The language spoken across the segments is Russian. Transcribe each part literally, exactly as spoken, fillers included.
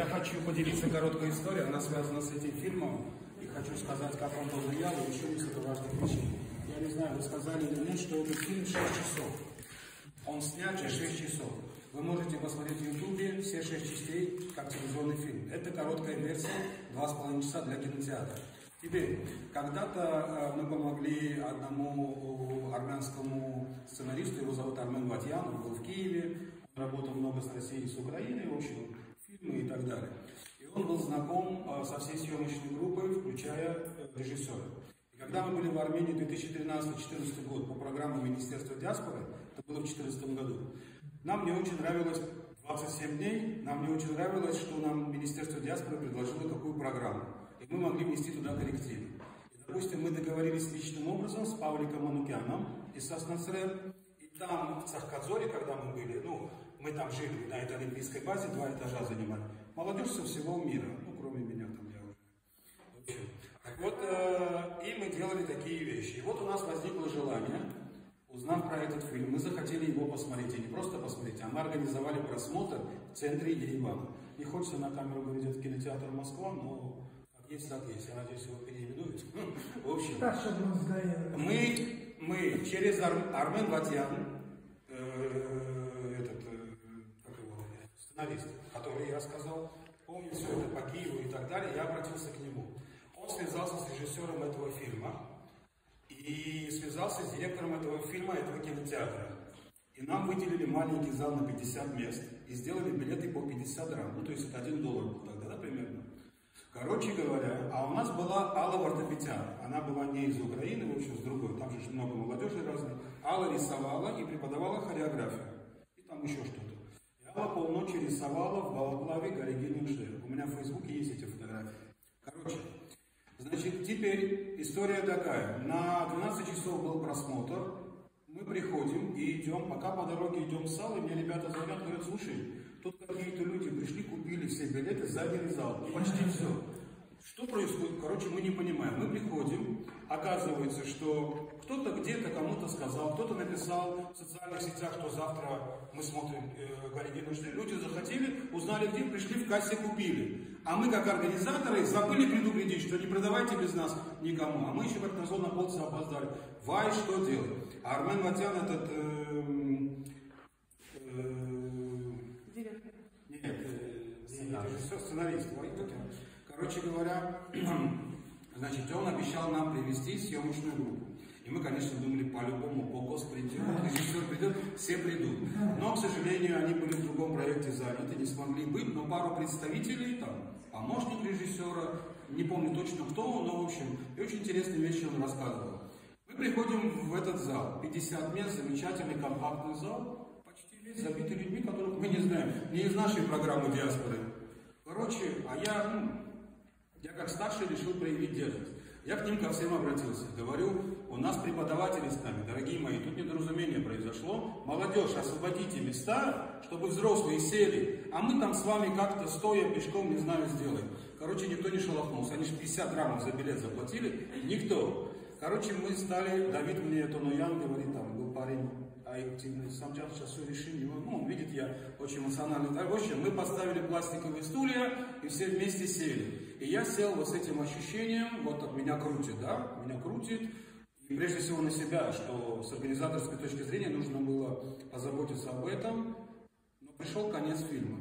Я хочу поделиться короткой историей, она связана с этим фильмом. И хочу сказать, как он повлиял, и еще несколько важных вещей. Я не знаю, вы сказали или нет, что этот фильм шесть часов. Он снят через шесть часов. Вы можете посмотреть в Ютубе все шесть частей, как телевизионный фильм. Это короткая версия, два с половиной часа для кинотеатра. Теперь, когда-то мы помогли одному армянскому сценаристу, его зовут Армен Ватьян, он был в Киеве, он работал много с Россией, с Украиной, в общем, фильмы и так далее. И он был знаком со всей съемочной группой, включая режиссера. И когда мы были в Армении две тысячи тринадцатый — две тысячи четырнадцатый год по программе Министерства диаспоры, это было в две тысячи четырнадцатом году, нам не очень нравилось, двадцать семь дней, нам не очень нравилось, что нам Министерство диаспоры предложило такую программу. И мы могли внести туда коррективы. И, допустим, мы договорились личным образом с Павликом Манукяном из Соснацрэ. И там, в Цахкадзоре, когда мы были, ну, мы там жили на этой олимпийской базе, два этажа занимали. Молодежь со всего мира, ну, кроме меня там, я уже. В общем, так вот, э, и мы делали такие вещи. И вот у нас возникло желание, узнав про этот фильм, мы захотели его посмотреть, и не просто посмотреть, а мы организовали просмотр в центре Еревана. Не хочется на камеру говорить, это кинотеатр Москва, но как есть, так есть. Я надеюсь, его переименуют. В общем, мы, мы через Ар, Армен Ватьян, э, этот, э, как его, сценарист, который я сказал, помню все это по Киеву и так далее, я обратился к нему. Он связался с режиссером этого фильма и связался с директором этого фильма, этого кинотеатра. И нам выделили маленький зал на пятьдесят мест и сделали билеты по пятьдесят драм. Ну, то есть это один доллар был тогда, да, примерно. Короче говоря, а у нас была Алла Вартапетян. Она была не из Украины, в общем, с другой. Там же много молодежи разных. Алла рисовала и преподавала хореографию. И там еще что-то. И Алла полночи рисовала в Балаклаве Гаригин Инжир. У меня в Фейсбуке есть эти фотографии. Короче, значит, теперь история такая. На двенадцать часов был просмотр. Мы приходим и идем, пока по дороге идем в зал, и мне ребята звонят, говорят, слушай, тут какие-то люди пришли, купили все билеты, заняли зал, ну, почти все. Что происходит? Короче, мы не понимаем. Мы приходим, оказывается, что кто-то где-то кому-то сказал, кто-то написал в социальных сетях, что завтра мы смотрим э, Гаригин Инжир. Люди захотели, узнали где, пришли в кассе, купили. А мы, как организаторы, забыли предупредить, что не продавайте без нас никому. А мы еще как назло на полчаса опоздали. Вай, что делать? А Армен Ватьян этот... Э, э, нет, э, режиссер, сценарист. Короче говоря, значит, он обещал нам привезти съемочную группу. И мы, конечно, думали, по-любому, босс придет, режиссер придет, все придут. Но, к сожалению, они были в другом проекте заняты, не смогли быть, но пару представителей, там, помощник режиссера, не помню точно кто он, но, в общем, и очень интересные вещи он рассказывал. Мы приходим в этот зал, пятьдесят мест, замечательный компактный зал, почти весь забитый людьми, которых мы не знаем, не из нашей программы диаспоры. Короче, а я, ну, я как старший решил проявить дерзость. Я к ним ко всем обратился. Говорю, у нас преподаватели с нами, дорогие мои, тут недоразумение произошло. Молодежь, освободите места, чтобы взрослые сели, а мы там с вами как-то стоя, пешком, не знаю, сделаем. Короче, никто не шелохнулся. Они же пятьдесят граммов за билет заплатили. Никто. Короче, мы стали, Давид мне, Тоноян говорит, там был парень, а активный, сам сейчас все решим, ну, он видит, я очень эмоциональный. В общем, мы поставили пластиковые стулья и все вместе сели. И я сел вот с этим ощущением, вот от меня крутит, да, меня крутит. И прежде всего на себя, что с организаторской точки зрения нужно было позаботиться об этом. Но пришел конец фильма.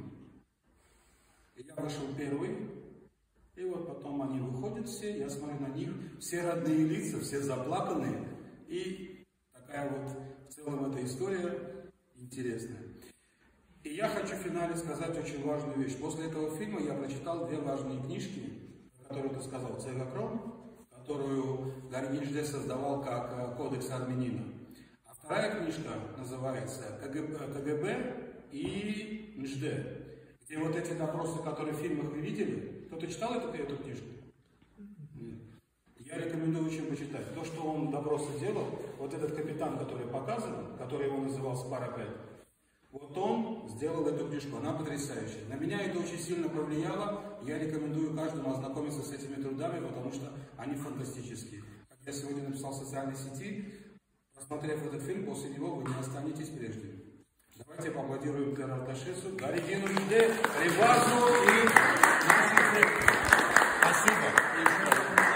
И я вышел первый. И вот потом они выходят все, я смотрю на них, все родные лица, все заплаканные. И такая вот в целом эта история интересная. И я хочу в финале сказать очень важную вещь. После этого фильма я прочитал две важные книжки, которые ты сказал, Цегакрон, которую Гаригин Инжир создавал как кодекс армянина. А вторая книжка называется КГБ и Нжд, где вот эти допросы, которые в фильмах вы видели. Кто-то читал эту, эту книжку? Нет. Я рекомендую очень почитать. То, что он допросы делал, вот этот капитан, который показан, который его называл Спара пять, вот он сделал эту книжку, она потрясающая. На меня это очень сильно повлияло, я рекомендую каждому ознакомиться с этими трудами, потому что они фантастические. Как я сегодня написал в социальной сети, посмотрев этот фильм, после него вы не останетесь прежним. Давайте поаплодируем Кэр Арташесу, Гаригину Инжир, Ревазу и